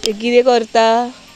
ते कितें करता?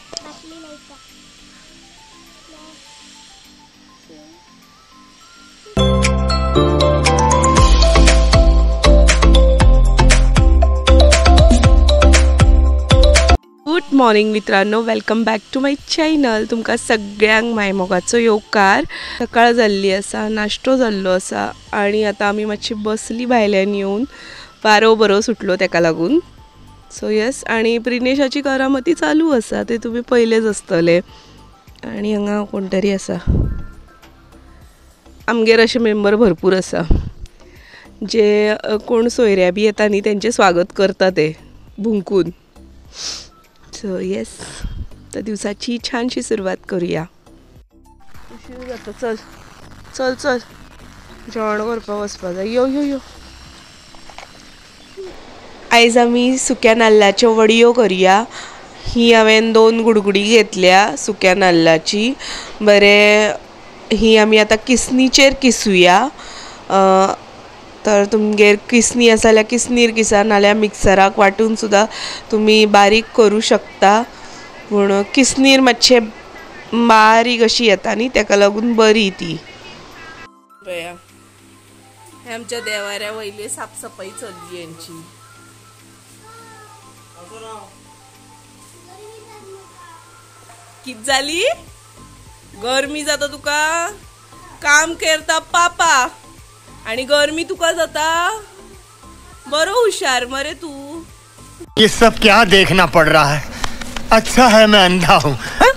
गुड मॉर्निंग मित्रांनो, welcome back to my channel. तुमकां सगळ्यांक मायमोगाचो येवकार. सकाळ जाल्ली आसा, नाश्तो जाल्लो आसा आणि आता आमी मातशी बसली भायल्यान येवन. वारो बरो सुटलो तेका लागून. सो यस, आणि प्रिनेशाची करामती चालू आसा, ते तुम्ही पयलेच आसतले. आणि हांगा कोण तरी आसा. आमगेर अशे मेंबर भरपूर आसा जे कोण सोयऱ्या बी येता न्ही तेंचे स्वागत करता ते भुंकून. सो येस, त्या दिवसाची छानशी सुरवात करूया. उशीर जाता, चल चल चल जेवण करपाक वचपा जाय. यो यो यो. आयज आमी सुक्या नाल्लाच्यो वडयो करूया. ही हांवें 2 गुडगुडी घेतल्या सुक्या नाल्लाची. बरें, ही आमी आतां किसनीचेर किसूया. तर तुमगेर किसनी आसा जाल्यार किसनीर किसा, नाल्यार मिक्सराक वाटून सुद्दां तुमी बारीक करूं शकता. पूण किसनीर मातशे बारीक अशी येता न्ही, तेका लागून बरी ती. पळया, हे आमच्या देवाऱ्या वयली साफसफाई चल्ली यांची. कित जाली? गरमी जाता तुका? काम करता पापा आणि गरमी तुका जाता? बरो हुशार मरे तू. ये सब क्या देखना पड़ रहा है? अच्छा है मैं अंधा हूँ.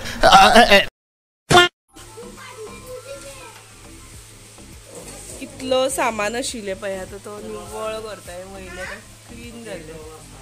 कितलो सामान आशिल्ले पळय, आता तो निवळ करताय, महिले क्लीन जाल्ले.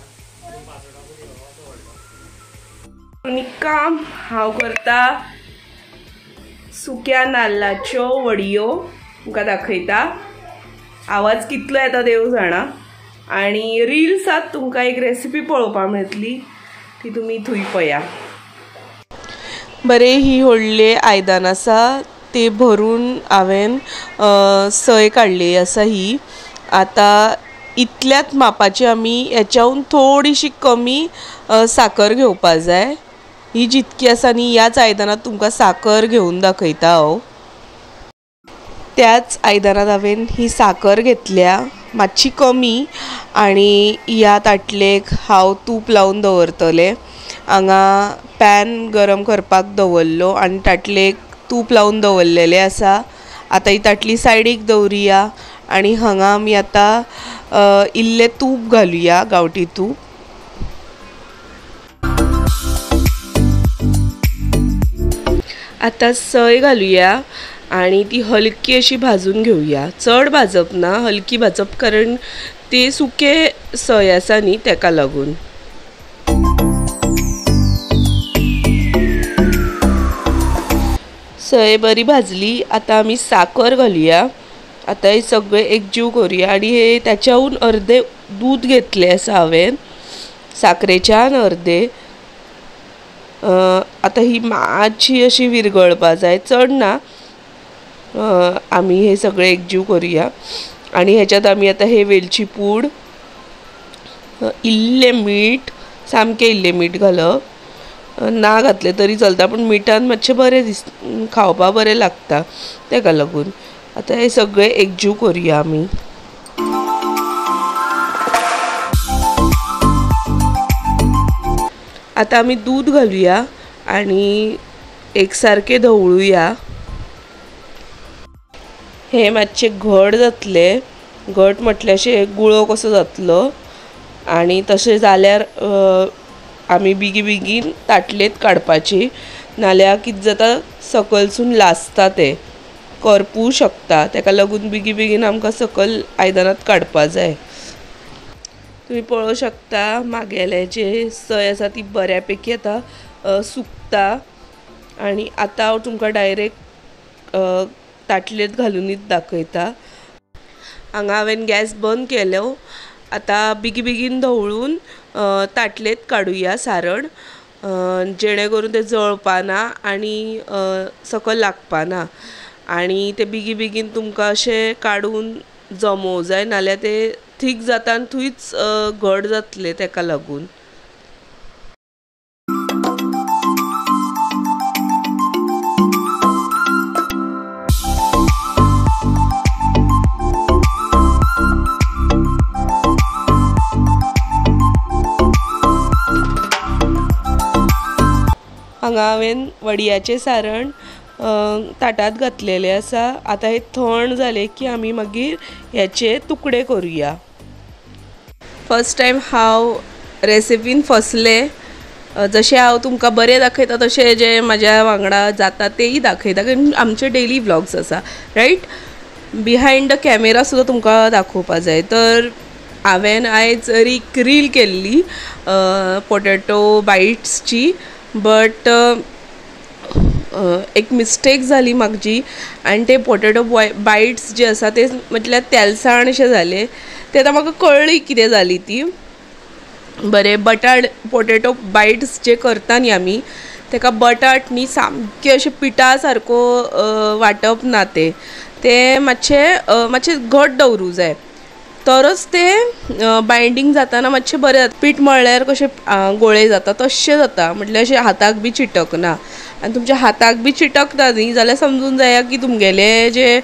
आणि काम हांव करता सुक्या नाल्लाच्यो वडयो. तुमकां दाखयता. आवाज कितलो येता देव जाणा. आणि रील्सात तुमकां एक रेसिपी पळोवपाक मेळटली, ती तुमी थंय पळया. बरें, ही व्हडले आयदन आसा ते भरून हांवें सय काडली आसा ही. आता इतल्याच मापाची आमी हेच्याहून थोडीशी कमी साखर घेवपा जाय. ही जितकी आसा न्ही, ह्याच आयदनात तुमकां साखर घेवन दाखयता हांव. त्याच आयदनात हांवें ही साखर घेतल्या मातशी कमी. आणि ह्या ताटलेक हांव तूप लावन दवरतलें. हांगा पॅन गरम करपाक दवरलो आनी ताटलेक तूप लावन दवरलेलें आसा. आतां ही ताटली सायडीक दवरुया आणि हांगा आमी आतां इल्लें तूप घालुया, गांवठी तूप. आता सय घालुया आणि ती हलकी अशी भाजून घेऊया. चड भाजप ना, हलकी भाजप, कारण ते सुके सय आसा न्ही तेका लागून. सय बरी भाजली. आता आमी साखर घालुया. आता हे सगळे एकजीव करूया. आणि हे त्याच्याहून अर्धे दूध घेतले आसा हांवें, साखरेच्यान अर्धे. आता ही मातशी अशी विरगळपा जाय, चड ना. आमी हे सगळे एकजीव करूया. आणि ह्याच्यात आमी आता हे वेलची पूड, इल्लें मीठ, सामकें इल्लें मीठ घालप. ना घातले तरी चलता, पूण मिठान मातशें बरें खावपाक बरें लागता तेका लागून. आता हे सगळे एकजीव करूया आमी. आता आमी दूध घालुया आणि एकसारखे ढवळुया. हे मातशे घट जातले. घट म्हटल्यार अशे गुळो कसो जातलो. आणि तशें जाल्यार आमी बेगीन ताटलेत काडपाची, नाल्यार कितें जाता सकलसून लासता, ते करपू शकता. तेका लागून बेगीन आमकां सकल आयदनात काडपा जाय. तुम्ही पळोवंक शकता मागेले जे सय आसा ती बऱ्यापैकी आतां सुकता. आणि आता हांव तुमकां डायरेक्ट ताटलेत घालूनच दाखयता. हांगा हांवें गॅस बंद केलो. आता बेगीन ढवळून ताटलेत काडुया सारण, जेणे करून ते जळपाना आणि सकल लागपाना. आणि ते बेगीन तुमकां अशें काडून जमोवं जाय, नाल्यार ते थीक जाता आनी थंयच घट जातले तेका लागून. हांगा हांवें वडयाचें सारण ताटात घातलेलें आसा। आतां हे थंड जालें की आमी मागीर ह्याचे तुकडे करूया। फर्स्ट टायम हांव रेसिपीन फसलें। जशें हांव तुमकां बरें दाखयता तशें जे म्हाज्या वांगडा जाता तेय दाखयता, कारण आमचे डेली व्लॉग्स आसा रायट। बिहायंड द कॅमेरा सुद्दां तुमकां दाखोवपा जाय। तर हांवें आयज एक रील केल्ली पोटॅटो बायट्सची, बट एक मिस्टेक जाली म्हाजी आनी ते पोटॅटो बायट्स जे आसा ते म्हटल्यार तेलसाण अशें जाले। ते आतां म्हाका कळ्ळी कितें जाली ती। बरें बटाट पोटॅटो बायट्स जे करता न्ही आमी, ताका बटाट न्ही सामके अशे पिठा सारको वांटप ना। ते मातशे घट दवरूं जाय, तरच ते बायंडींग जाताना मातशें बरें जाता। पीठ मळ्ळ्यार कशें गोळे जाता तशें जाता, म्हटल्यार अशें हाताक बी चिटकना। आनी तुमच्या हाताक बी चिटकता न्ही जाल्यार समजून जाया की तुमगेले जे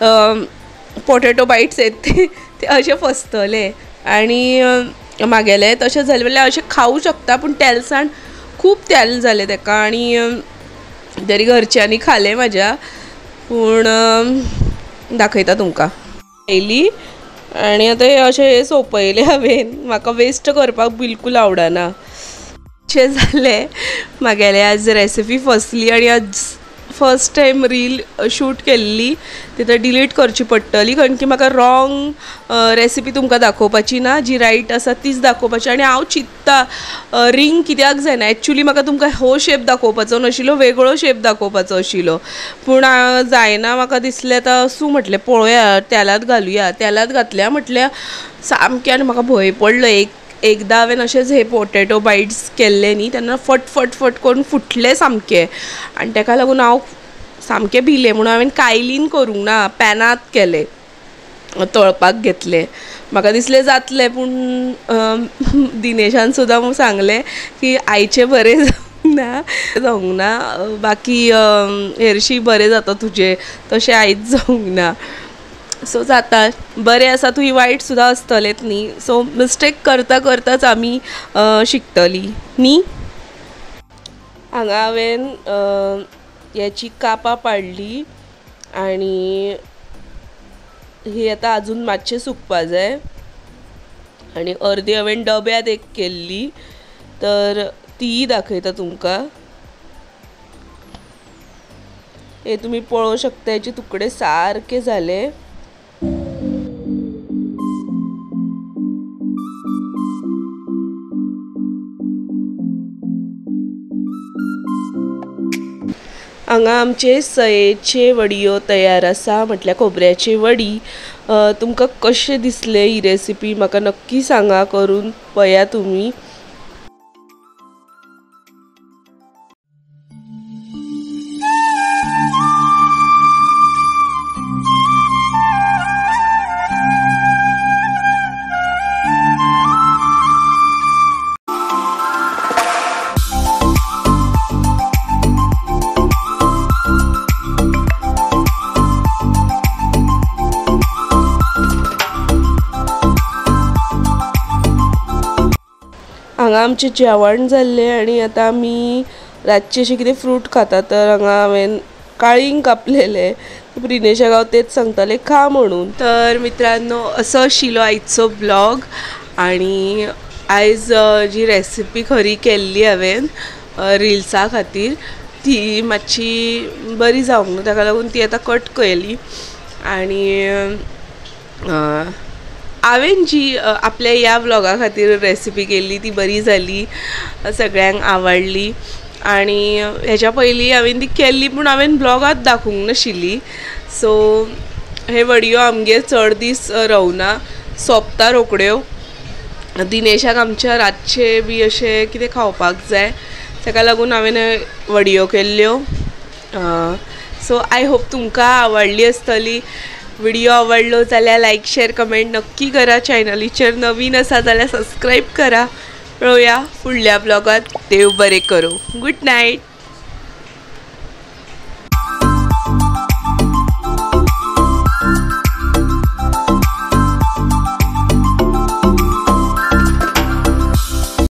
पोटॅटो बायट्स आहेत ते अशें फसतले। आनी म्हागेले तशें जालें म्हणल्यार अशें खावं शकता, पूण तेलसाण खूब तेल जालें ताका। आनी तरी घरच्यांनी खालें म्हाज्या, पूण दाखयता तुमकां येयली। आनी आतां हे अशें सोंपयलें हांवें, म्हाका वेस्ट करपाक बिलकूल आवडना। अशें जालें म्हागेलें आज रेसिपी फसली आनी आज फर्स्ट टायम रील शूट केल्ली, ती तर डिलीट करची पडटली, कारण की म्हाका रॉंग रेसिपी तुमकां दाखोवपाची ना, जी रायट आसा तीच दाखोवपाची। आनी हांव चित्तां रिंग कित्याक जायना, एक्चुली म्हाका तुमकां हो शेप दाखोवपाचो नाशिल्लो, वेगळो शेप दाखोवपाचो आशिल्लो, पूण जायना म्हाका दिसलें। आतां असू म्हटलें पळोवया, तेलात घालुया। तेलात घातल्या म्हटल्यार सामकें, आनी म्हाका भंय पडलो। एकदां हांवें अशेंच हे पोटॅटो बायट्स केल्ले न्ही, तेन्ना फट फट फट करून फुटले सामके, आनी ताका लागून हांव सामकें भिलें। म्हणून हांवें कायलीन करूंक ना, पॅनात केले, तळपाक घेतले। म्हाका दिसलें जातलें, पूण दिनेशान सुद्दां सांगलें की आयचें बरें जावंक ना, बाकी हेरशी बरें जाता तुजें, तशें आयज जावंक ना। सो जाता बरें आसा, तुवें वायट सुद्दां आसतलेंच न्ही। सो मिस्टेक करता करताच आमी शिकतली न्ही। हांगा हांवें ह्याची कापां पाडली आनी ही आतां आजून मातशें सुकपा जाय। आनी अर्दी हांवें डब्यांत एक केल्ली, तर ती दाखयता तुमकां। हे तुमी पळोवंक शकता, हेचे तुकडे सारके जाले। हांगा आमचे सयेचे वडयो तयार आसा, म्हटल्यार खोबऱ्याची वडी। तुमकां कशें दिसले ही रेसिपी म्हाका नक्की सांगा, करून पळया तुमी। हांगा आमचें जेवण जाल्लें आनी आतां आमी रातचें अशें कितें फ्रूट खाता। तर हांगा हांवें काळींग कापलेलें, दिनेशाक हांव तेच सांगतालें खा म्हणून। तर मित्रांनो, असो आशिल्लो आयचो ब्लॉग। आनी आयज जी रेसिपी खरी केल्ली हांवें रिल्सा खातीर, ती मातशी बरी जावंक ना, ताका लागून ती आतां कट केली। आनी हांवें जी आपल्या ह्या ब्लॉगा खातीर रेसिपी केल्ली ती बरी जाली, सगळ्यांक आवडली। आनी हेच्या पयलीं हांवें ती केल्ली, पूण हांवें ब्लॉगांत दाखोवंक नाशिल्ली। सो हे वडयो आमगे चड दीस रावना, सोंपता रोकड्यो। दिनेशाक आमच्या रातचे बी अशें कितें खावपाक जाय, ताका लागून हांवें वडयो केल्ल्यो। सो आय होप तुमकां आवडली आसतली। व्हिडिओ आवडलो जाल्यार लायक शेअर कमेंट नक्की करा। चॅनलीचेर नवीन आसा जाल्यार सबस्क्राईब करा। पळोवया फुडल्या ब्लॉगात। देव बरें करूं। Good night.